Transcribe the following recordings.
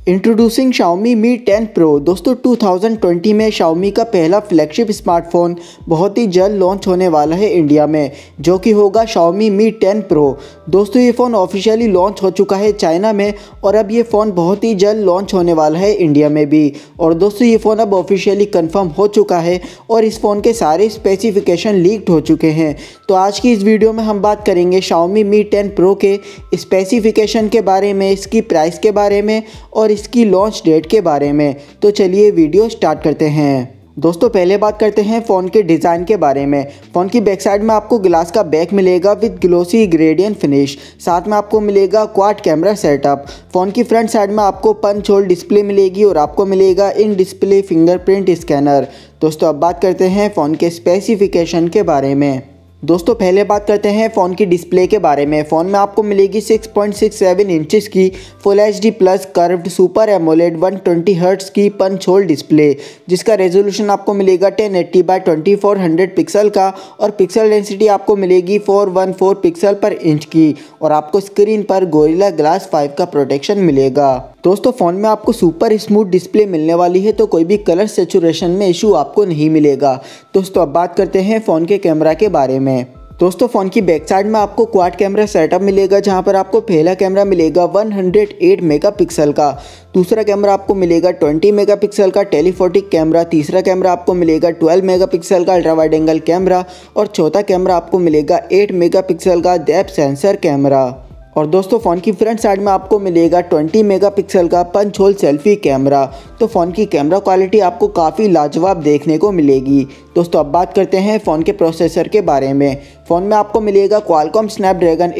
Introducing Xiaomi Mi 10 Pro। दोस्तों 2020 में Xiaomi का पहला फ्लैगशिप स्मार्टफोन बहुत ही जल्द लॉन्च होने वाला है इंडिया में, जो कि होगा Xiaomi Mi 10 Pro। दोस्तों ये फ़ोन ऑफिशियली लॉन्च हो चुका है चाइना में और अब ये फ़ोन बहुत ही जल्द लॉन्च होने वाला है इंडिया में भी। और दोस्तों ये फ़ोन अब ऑफिशियली कंफर्म हो चुका है और इस फ़ोन के सारे स्पेसिफिकेशन लीक्ड हो चुके हैं। तो आज की इस वीडियो में हम बात करेंगे Xiaomi Mi 10 Pro के स्पेसिफिकेशन के बारे में, इसकी प्राइस के बारे में और इसकी लॉन्च डेट के बारे में। तो चलिए वीडियो स्टार्ट करते हैं। दोस्तों पहले बात करते हैं फ़ोन के डिज़ाइन के बारे में। फ़ोन की बैक साइड में आपको ग्लास का बैक मिलेगा विद ग्लोसी ग्रेडियंट फिनिश। साथ में आपको मिलेगा क्वाड कैमरा सेटअप। फ़ोन की फ्रंट साइड में आपको पंच होल डिस्प्ले मिलेगी और आपको मिलेगा इन डिस्प्ले फिंगरप्रिंट स्कैनर। दोस्तों अब बात करते हैं फ़ोन के स्पेसिफिकेशन के बारे में। दोस्तों पहले बात करते हैं फ़ोन की डिस्प्ले के बारे में। फ़ोन में आपको मिलेगी 6.67 इंचेस की full HD plus curved super AMOLED 120 hertz की पंच होल डिस्प्ले, जिसका रेजोल्यूशन आपको मिलेगा 1080x2400 पिक्सल का और पिक्सल डेंसिटी आपको मिलेगी 414 पिक्सल पर इंच की। और आपको स्क्रीन पर गोरिल्ला ग्लास 5 का प्रोटेक्शन मिलेगा। दोस्तों फ़ोन में आपको सुपर स्मूथ डिस्प्ले मिलने वाली है, तो कोई भी कलर सेचुरेशन में इशू आपको नहीं मिलेगा। दोस्तों अब बात करते हैं फ़ोन के कैमरा के बारे में। दोस्तों फ़ोन की बैक साइड में आपको क्वाड कैमरा सेटअप मिलेगा, जहां पर आपको पहला कैमरा मिलेगा 108 मेगापिक्सल का, दूसरा कैमरा आपको मिलेगा 20 मेगापिक्सल का टेलीफोटिक कैमरा, तीसरा कैमरा आपको मिलेगा 12 मेगापिक्सल का अल्ट्रा वाइड एंगल कैमरा और चौथा कैमरा आपको मिलेगा 8 मेगापिक्सल का डेप्थ सेंसर कैमरा। और दोस्तों फ़ोन की फ्रंट साइड में आपको मिलेगा 20 मेगापिक्सल का पंच होल सेल्फी कैमरा। तो फ़ोन की कैमरा क्वालिटी आपको काफ़ी लाजवाब देखने को मिलेगी। दोस्तों अब बात करते हैं फ़ोन के प्रोसेसर के बारे में। फ़ोन में आपको मिलेगा क्वालकॉम स्नैपड्रैगन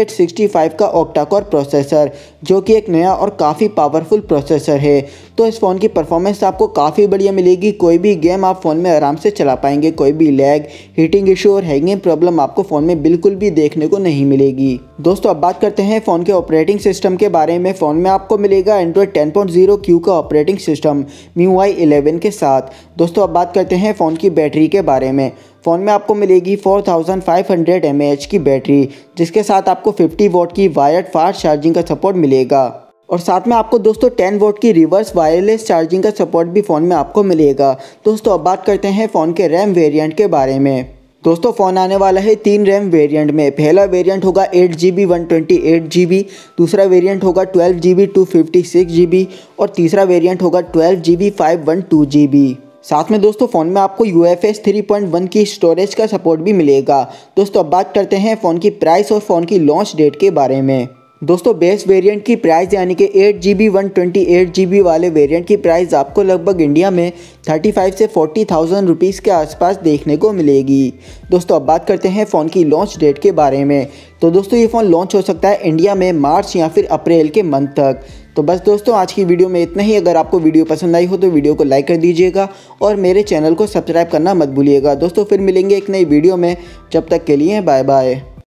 865 का ऑक्टा कोर प्रोसेसर, जो कि एक नया और काफ़ी पावरफुल प्रोसेसर है। तो इस फ़ोन की परफॉर्मेंस आपको काफ़ी बढ़िया मिलेगी। कोई भी गेम आप फ़ोन में आराम से चला पाएंगे, कोई भी लैग, हीटिंग इशू और हैंगिंग प्रॉब्लम आपको फ़ोन में बिल्कुल भी देखने को नहीं मिलेगी। दोस्तों अब बात करते हैं फ़ोन के ऑपरेटिंग सिस्टम के बारे में। फ़ोन में आपको मिलेगा एंड्रॉयड 10.0 Q का ऑपरेटिंग सिस्टम MIUI 11 के साथ। दोस्तों अब बात करते हैं फ़ोन की बैटरी के बारे में। फ़ोन में आपको मिलेगी 4500 mAh की बैटरी, जिसके साथ आपको 50 वॉट की वायर्ड फास्ट चार्जिंग का सपोर्ट मिलेगा। और साथ में आपको दोस्तों 10 वॉट की रिवर्स वायरलेस चार्जिंग का सपोर्ट भी फ़ोन में आपको मिलेगा। दोस्तों अब बात करते हैं फ़ोन के रैम वेरिएंट के बारे में। दोस्तों फ़ोन आने वाला है 3 रैम वेरिएंट में। पहला वेरिएंट होगा 8GB 128GB, दूसरा वेरिएंट होगा 12GB 256GB और तीसरा वेरिएंट होगा 12GB 512GB। साथ में दोस्तों फ़ोन में आपको UFS 3.1 की स्टोरेज का सपोर्ट भी मिलेगा। दोस्तों अब बात करते हैं फ़ोन की प्राइस और फ़ोन की लॉन्च डेट के बारे में। दोस्तों बेस वेरिएंट की प्राइस यानी कि 8GB 128GB वाले वेरिएंट की प्राइस आपको लगभग इंडिया में 35 से 40,000 रुपीज़ के आसपास देखने को मिलेगी। दोस्तों अब बात करते हैं फ़ोन की लॉन्च डेट के बारे में। तो दोस्तों ये फ़ोन लॉन्च हो सकता है इंडिया में मार्च या फिर अप्रैल के मंथ तक। तो बस दोस्तों आज की वीडियो में इतना ही। अगर आपको वीडियो पसंद आई हो तो वीडियो को लाइक कर दीजिएगा और मेरे चैनल को सब्सक्राइब करना मत भूलिएगा। दोस्तों फिर मिलेंगे एक नई वीडियो में, जब तक के लिए बाय बाय।